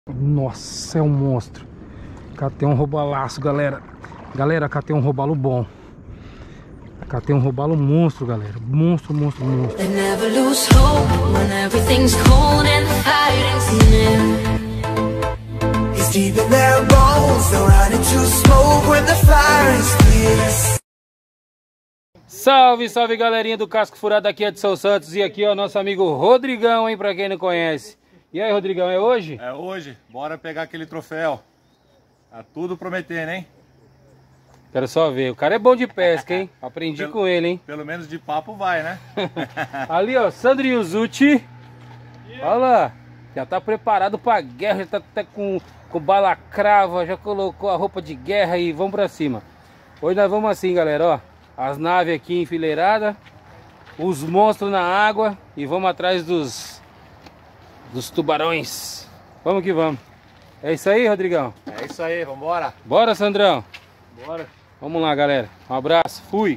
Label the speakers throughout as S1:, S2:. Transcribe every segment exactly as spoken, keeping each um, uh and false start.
S1: Nossa, é um monstro. Catei um robalaço, galera. Galera, catei um robalo bom. Catei um robalo monstro, galera. Monstro, monstro, monstro.
S2: They never lose hope when everything's cold and the fighting's near.
S3: It's deep in their bones, they'll run into smoke when the fire is clear.
S1: Salve, salve, galerinha do Casco Furado, aqui é de São Santos. E aqui, ó, nosso amigo Rodrigão, hein, pra quem não conhece. E aí, Rodrigão, é hoje?
S4: É hoje, bora pegar aquele troféu. Tá tudo prometendo, hein?
S1: Quero só ver, o cara é bom de pesca, hein? Aprendi
S4: pelo,
S1: com ele, hein?
S4: Pelo menos de papo vai, né?
S1: Ali, ó, Sandro Yuzuchi. Olha lá, já tá preparado pra guerra, já tá até com, com balacrava, já colocou a roupa de guerra e vamos pra cima. Hoje nós vamos assim, galera, ó. As naves aqui enfileiradas, os monstros na água e vamos atrás dos, dos tubarões. Vamos que vamos. É isso aí, Rodrigão?
S4: É isso aí, vambora.
S1: Bora, Sandrão.
S4: Bora.
S1: Vamos lá, galera. Um abraço, fui.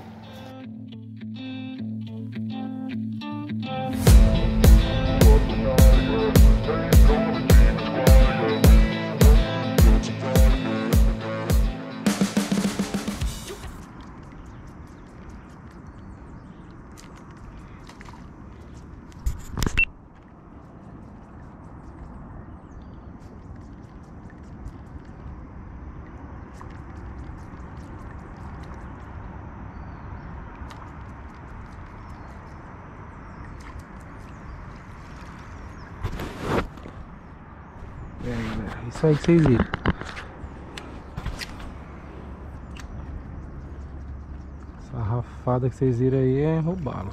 S1: É, galera, isso aí que vocês viram. Essa rafada que vocês viram aí é roubá-lo.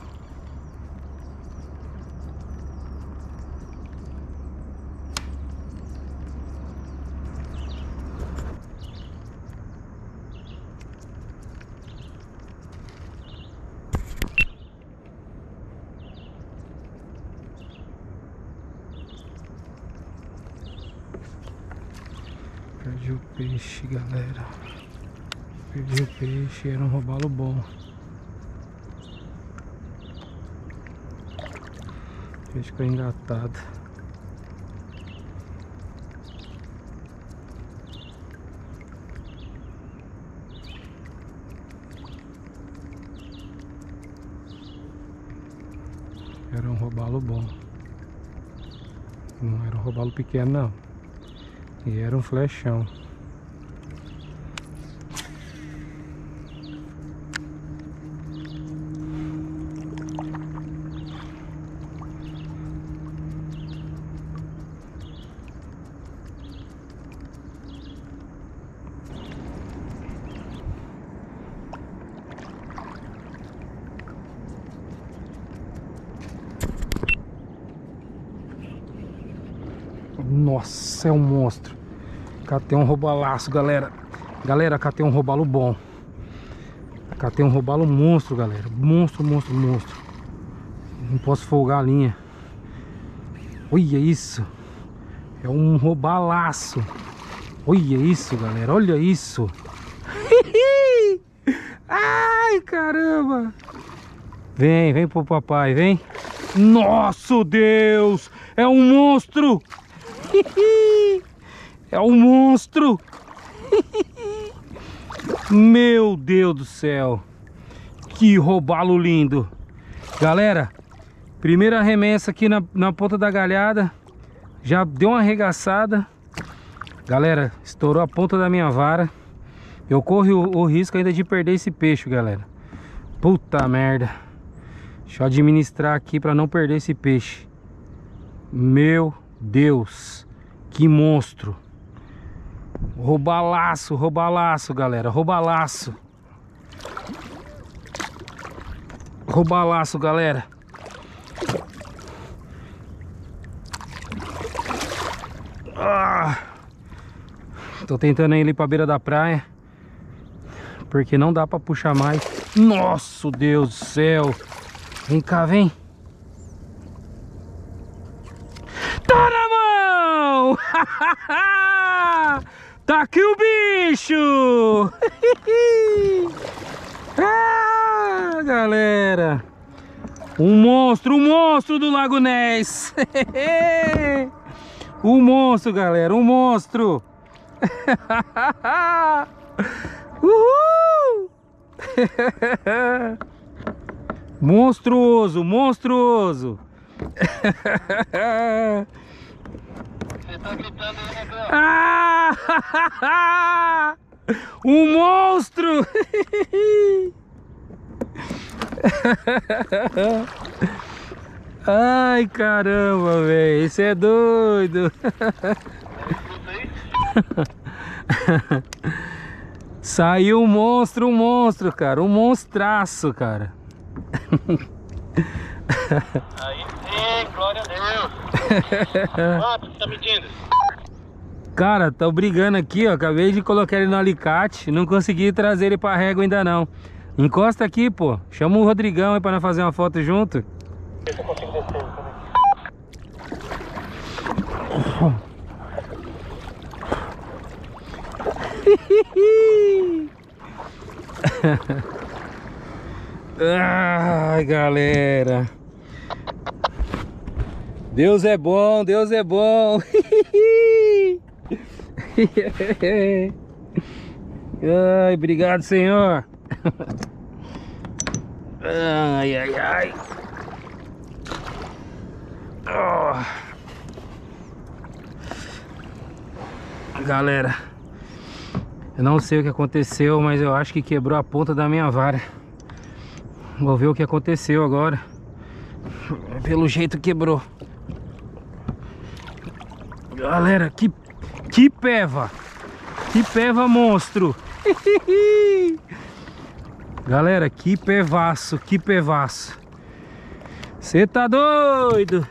S1: Perdi o peixe, galera. Perdi o peixe, era um robalo bom. O peixe ficou engatado. Era um robalo bom. Não era um robalo pequeno, não. E era um flechão. Nossa, é um monstro. Catei um robalaço, galera. Galera, catei um robalo bom. Catei um robalo monstro, galera. Monstro, monstro, monstro. Não posso folgar a linha. Olha isso. É um robalaço. Olha isso, galera. Olha isso. Ai, caramba. Vem, vem pro papai, vem. Nossa, Deus. É um monstro. É um monstro. Meu Deus do céu. Que robalo lindo. Galera, primeira remessa aqui na, na ponta da galhada. Já deu uma arregaçada. Galera, estourou a ponta da minha vara. Eu corro o, o risco ainda de perder esse peixe, galera. Puta merda. Deixa eu administrar aqui para não perder esse peixe. Meu Deus, que monstro. Roubalaço, roubalaço, galera, roubalaço. Roubalaço, galera. Ah, tô tentando ir ali pra beira da praia, porque não dá pra puxar mais. Nossa, Deus do céu. Vem cá, vem. Tá na mão! Tá aqui o bicho! Ah, galera! Um monstro, um monstro do Lago Ness! O monstro, galera, um monstro. Uhul! Monstruoso, monstruoso.
S5: Você tá gritando aí, negão?
S1: Ah! Um monstro! Ai, caramba, velho, isso é doido. Saiu um monstro, um monstro, cara, um monstraço, cara.
S5: Aí sim, glória a Deus. Quanto você tá medindo?
S1: Cara, tô brigando aqui, ó. Acabei de colocar ele no alicate. Não consegui trazer ele pra régua ainda não. Encosta aqui, pô. Chama o Rodrigão aí pra nós fazer uma foto junto.
S5: Deixa eu consigo descer também.
S1: Ai, galera. Deus é bom, Deus é bom. Ai, obrigado, Senhor. Ai, ai, ai. Oh. Galera, eu não sei o que aconteceu, mas eu acho que quebrou a ponta da minha vara. Vou ver o que aconteceu agora. Pelo jeito quebrou. Galera, que, que peva. Que peva monstro. Galera, que pevaço, que pevaço. Você tá doido?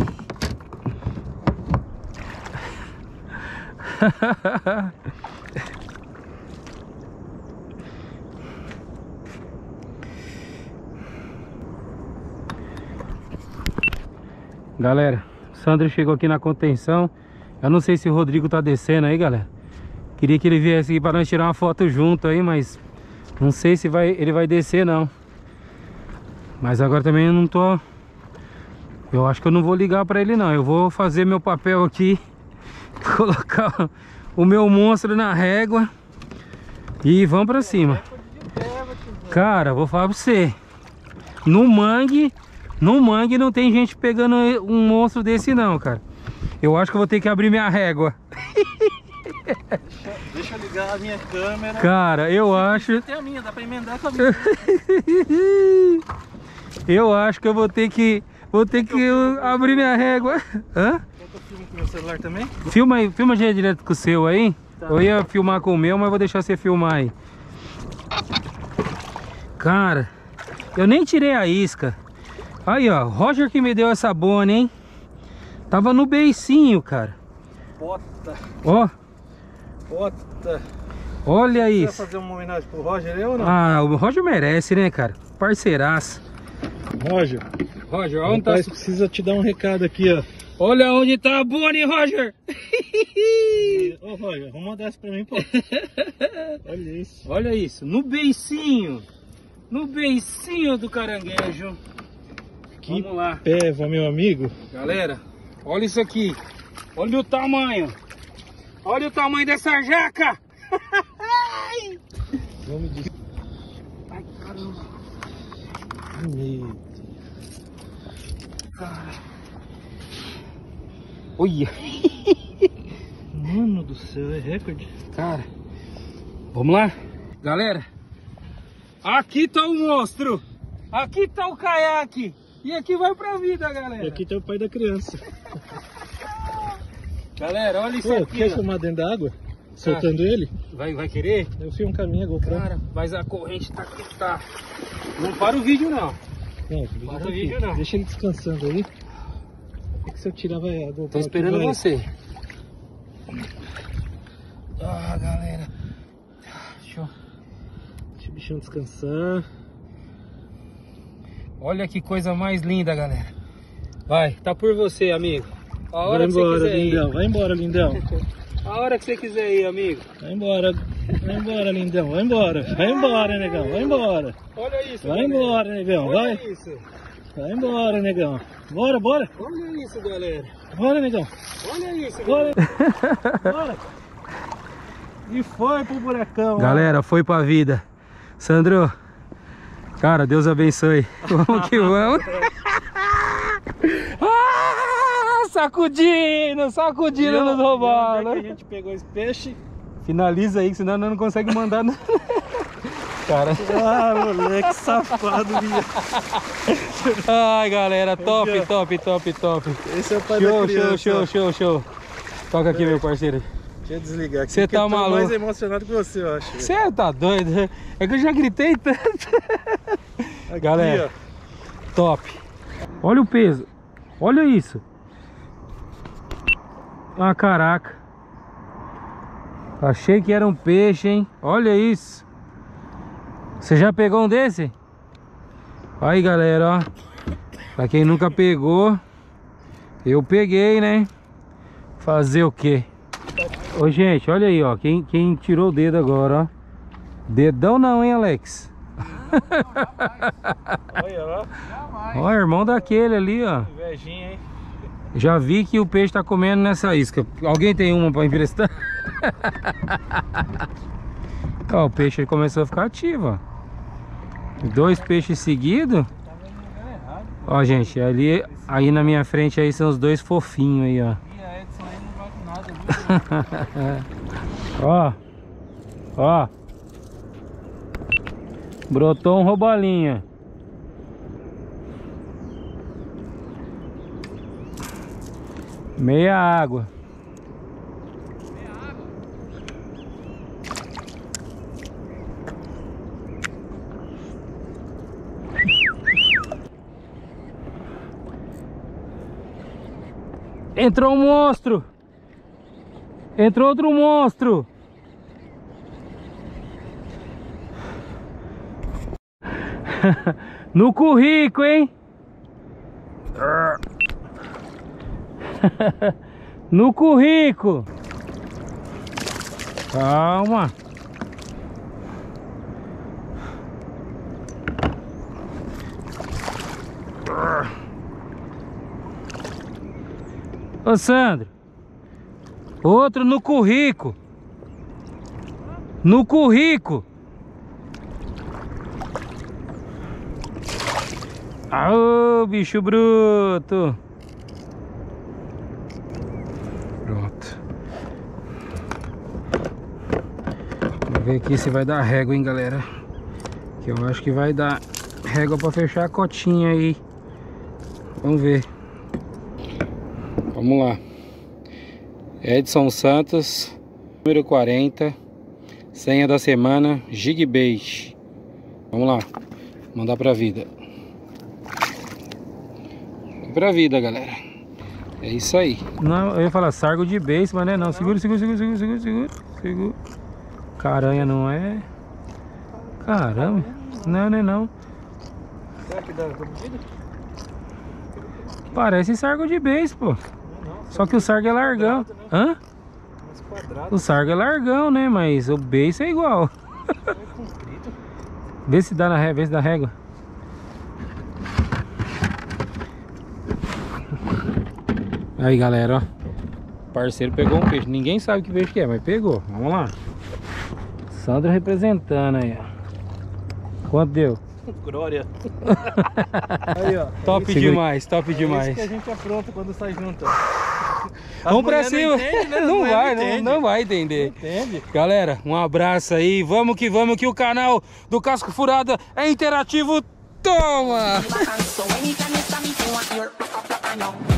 S1: Galera, o Sandro chegou aqui na contenção. Eu não sei se o Rodrigo tá descendo aí, galera. Queria que ele viesse aqui para nós tirar uma foto junto aí, mas não sei se vai, ele vai descer não. Mas agora também eu não tô... Eu acho que eu não vou ligar para ele não. Eu vou fazer meu papel aqui, colocar o meu monstro na régua e vamos para cima. Cara, vou falar pra você, no mangue, no mangue não tem gente pegando um monstro desse não, cara. Eu acho que eu vou ter que abrir minha régua.
S5: Deixa eu ligar a minha câmera.
S1: Cara, eu acho...
S5: Tem a minha, dá pra emendar com a minha.
S1: Eu acho que eu vou ter que... Vou ter que abrir minha régua. Hã?
S5: Quer que eu filme com o meu celular também?
S1: Filma aí, filma já direto com o seu aí. Tá. Eu ia filmar com o meu, mas vou deixar você filmar aí. Cara, eu nem tirei a isca. Aí, ó, Roger que me deu essa bone, hein? Tava no beicinho, cara.
S5: Bota.
S1: Ó.
S5: Bota.
S1: Olha
S5: Você
S1: isso.
S5: vai fazer uma homenagem pro Roger, eu ou não?
S1: Ah, o Roger merece, né, cara? Parceiraço.
S5: Roger.
S1: Roger,
S5: O
S1: onde tá?
S5: rapaz precisa te dar um recado aqui, ó.
S1: Olha onde tá a bone, Roger.
S5: Ô, Roger, vamos mandar isso pra mim, pô. Olha isso.
S1: Olha isso, no beicinho. No beicinho do caranguejo.
S5: Que
S1: Vamos lá.
S5: peva, meu amigo.
S1: Galera, olha isso aqui. Olha o tamanho. Olha o tamanho dessa jaca.
S5: Vamos dizer.
S1: Ai, caramba.
S5: Meu.
S1: Cara. Olha.
S5: Mano do céu, é recorde.
S1: Cara. Vamos lá. Galera. Aqui tá o monstro. Aqui tá o caiaque. E aqui vai pra vida, galera.
S5: E aqui tá o pai da criança.
S1: Galera, olha isso
S5: Pô,
S1: aqui.
S5: quer
S1: ó.
S5: filmar dentro da água? Soltando ele?
S1: Vai, vai querer?
S5: Eu filmo um caminho, GoPro.
S1: Cara, mas a corrente tá aqui, tá. Não para o vídeo, não.
S5: Não, o vídeo
S1: Para
S5: tá
S1: o
S5: aqui.
S1: vídeo, não.
S5: Deixa ele descansando aí. É que se eu tirar vai a GoPro.
S1: Tô esperando
S5: aqui, vai.
S1: você. Ah, galera. Deixa eu...
S5: Deixa o bichão descansar.
S1: Olha que coisa mais linda, galera. Vai, tá por você, amigo. A hora
S5: Vai
S1: que você
S5: embora,
S1: quiser
S5: lindão.
S1: ir.
S5: Vai embora, lindão.
S1: A hora que você quiser ir, amigo.
S5: Vai embora. Vai embora, lindão. Vai embora. Vai embora, negão. Vai embora.
S1: Olha isso,
S5: Vai
S1: galera.
S5: embora, negão.
S1: Olha
S5: Vai.
S1: isso.
S5: Vai embora, negão. Bora, bora.
S1: Olha isso, galera.
S5: Bora, negão.
S1: Olha isso,
S5: Bora. Bora. E foi pro buracão.
S1: Galera, foi pra vida. Sandro, cara, Deus abençoe. Vamos que vamos. Ah, sacudindo, sacudindo nos roubados.
S5: Onde é que a gente pegou esse peixe?
S1: Finaliza aí, senão nós não consegue mandar. Cara.
S5: Ah, moleque safado, minha.
S1: Ai, galera, top,
S5: Aqui, ó.
S1: top, top, top.
S5: Esse é o pai
S1: Show,
S5: da criança.
S1: show, show, show, show. Toca aqui, meu parceiro.
S5: Deixa eu desligar aqui.
S1: Cê
S5: porque
S1: tá
S5: eu tô
S1: maluco.
S5: mais emocionado que você, eu acho.
S1: Você tá doido? É que eu já gritei tanto.
S5: Aqui,
S1: Galera,
S5: ó.
S1: top. Olha o peso. Olha isso. Ah, caraca. Achei que era um peixe, hein? Olha isso. Você já pegou um desse? Aí, galera, ó. Pra quem nunca pegou, eu peguei, né? Fazer o quê? Ô, gente, olha aí, ó. Quem, quem tirou o dedo agora, ó. Dedão não, hein, Alex?
S5: Olha lá.
S1: Ó, irmão daquele ali, ó.
S5: Invejinha, hein?
S1: Já vi que o peixe tá comendo nessa isca. Alguém tem uma pra emprestar? Ó, o peixe começou a ficar ativo, ó. Dois peixes seguidos. Ó, gente, ali, aí na minha frente aí são os dois fofinhos aí, ó.
S5: E a Edson aí não vai com nada, viu?
S1: Ó. Ó. Brotou um roubalinha. Meia água. Entrou um monstro. Entrou outro monstro. No currículo, hein? No currículo. Calma. Ô, Sandro. Outro no currículo. No currículo. Aô, bicho bruto. Pronto. Vamos ver aqui se vai dar régua, hein, galera. Que eu acho que vai dar régua pra fechar a cotinha aí. Vamos ver. Vamos lá. Edson Santos, número quarenta. Senha da semana, Jigbait. Vamos lá. Mandar pra vida. Pra vida, galera. É isso aí. Não, eu ia falar sargo de beijo, mas não é não. Segura, segura, segura, segura, segura, segura, segura. Caranha não é. Caramba. Não, não é não.
S5: Será que dá pra medida?
S1: Parece sargo de beijo, pô. Só que o sargo é largão. Hã? O sargo é largão, né? Mas o beijo é igual. Vê se dá na régua, vê se dá régua. Aí, galera, ó. Parceiro pegou um peixe. Ninguém sabe que peixe que é, mas pegou. Vamos lá. Sandro representando aí, ó. Quanto deu?
S5: Glória. Aí, ó.
S1: Top
S5: é
S1: demais, top
S5: isso
S1: demais.
S5: que a gente apronta quando sai junto.
S1: Vamos pra cima.
S5: Não, entende, né?
S1: Não
S5: As
S1: vai,
S5: mulheres
S1: não,
S5: entendem.
S1: não vai entender.
S5: Entende?
S1: Galera, um abraço aí. Vamos que vamos, que o canal do Casco Furada é interativo. Toma!
S3: So anytime you stop me, you want your up, up, I know.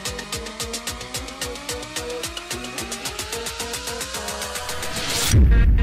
S2: Thank you.